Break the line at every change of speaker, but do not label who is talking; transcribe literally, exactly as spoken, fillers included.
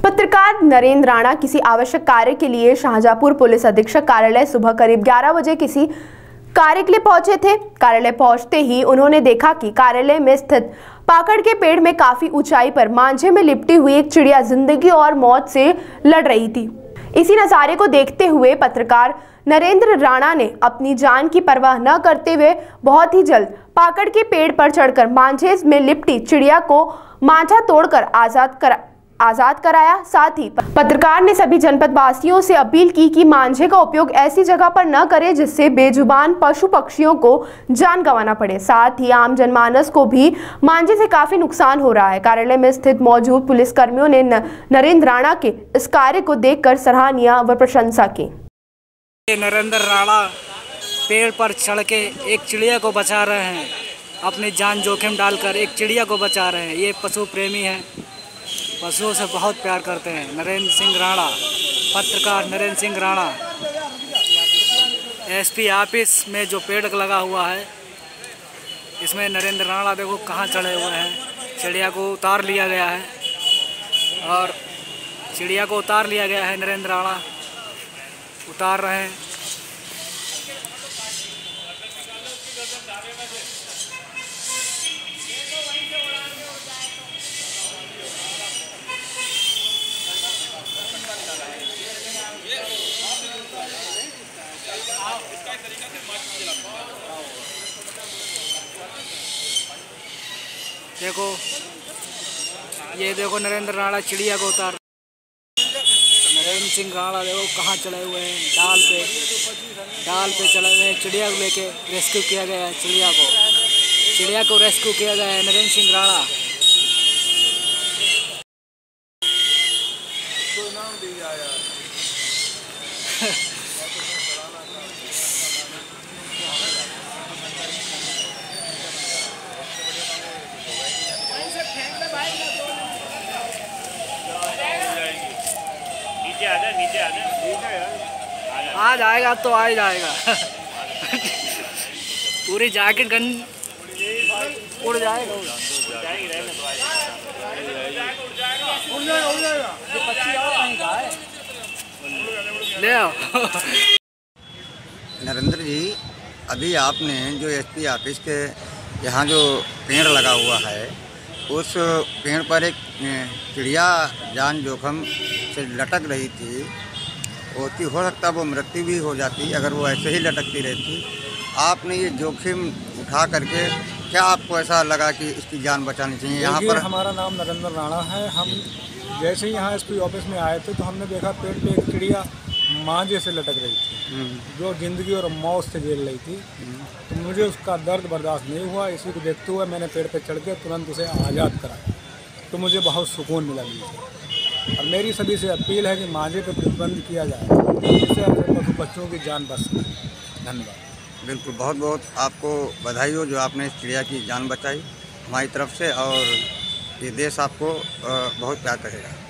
पत्रकार नरेंद्र राणा किसी आवश्यक कार्य के लिए शाहजहांपुर पुलिस अधीक्षक कार्यालय सुबह करीब ग्यारह बजे किसी कार्य के लिए पहुंचे थे। कार्यालय पहुंचते ही उन्होंने देखा कि कार्यालय में स्थित पाकड़ के पेड़ में काफी ऊंचाई पर मांझे में लिपटी हुई एक चिड़िया जिंदगी और मौत से लड़ रही थी। इसी नजारे को देखते हुए पत्रकार नरेंद्र राणा ने अपनी जान की परवाह न करते हुए बहुत ही जल्द पाकड़ के पेड़ पर चढ़कर मांझे में लिपटी चिड़िया को मांझा तोड़कर आजाद करा आजाद कराया। साथ ही पत्रकार ने सभी जनपद वासियों से अपील की कि मांझे का उपयोग ऐसी जगह पर न करें जिससे बेजुबान पशु पक्षियों को जान गंवाना पड़े। साथ ही आम जनमानस को भी मांझे से काफी नुकसान हो रहा है। कार्यालय में स्थित मौजूद पुलिस कर्मियों ने नरेंद्र राणा के इस कार्य को देखकर सराहनीय व प्रशंसा की।
नरेंद्र राणा पेड़ पर चढ़ के एक चिड़िया को बचा रहे हैं, अपनी जान जोखिम डालकर एक चिड़िया को बचा रहे हैं। ये पशु प्रेमी हैं, पशुओं से बहुत प्यार करते हैं। नरेंद्र सिंह राणा, पत्रकार नरेंद्र सिंह राणा। एसपी ऑफिस में जो पेड़ लगा हुआ है इसमें नरेंद्र राणा देखो कहाँ चढ़े हुए हैं। चिड़िया को उतार लिया गया है और चिड़िया को उतार लिया गया है। नरेंद्र राणा उतार रहे हैं। देखो ये देखो नरेंद्र राणा चिड़िया को उतार। नरेंद्र सिंह राणा देखो कहाँ चढ़े हुए हैं, डाल पे डाल पे चढ़े हुए हैं। चिड़िया को लेके रेस्क्यू किया गया है। चिड़िया को चिड़िया को रेस्क्यू किया गया है नरेंद्र सिंह राणा। तो नाम दिया यार।
नीचे आ जा, नीचे आ जा।
आ जाएगा तो आ ही जाएगा। पूरी जैकेट गन उड़ जाएगा। ले आओ।
नरेंद्र जी, अभी आपने जो एसपी ऑफिस के यहाँ जो पेड़ लगा हुआ है उस पेड़ पर एक चिड़िया जान जोखिम से लटक रही थी। होती हो सकता वो मृत्यु भी हो जाती अगर वो ऐसे ही लटकती रहती। आपने ये जोखिम उठा करके क्या आपको ऐसा लगा कि इसकी जान बचानी चाहिए? यहाँ पर
हमारा नाम नरेंद्र राणा है। हम जैसे ही यहाँ एसपी ऑफिस में आए थे तो हमने देखा पेड़ पे एक चिड़िया मांझे से लटक रही थी जो ज़िंदगी और मौत से झेल रही थी। तो मुझे उसका दर्द बर्दाश्त नहीं हुआ। इसी को देखते हुए मैंने पेड़ पे चढ़ के तुरंत उसे आज़ाद कराया। तो मुझे बहुत सुकून मिला मुझे। और मेरी सभी से अपील है कि मांझे पे प्रतिबंध किया जाए जिससे पशु पक्षियों की जान बच सके। धन्यवाद।
बिल्कुल, बहुत बहुत आपको बधाई हो जो आपने इस चिड़िया की जान बचाई हमारी तरफ से, और ये देश आपको बहुत प्यार करेगा।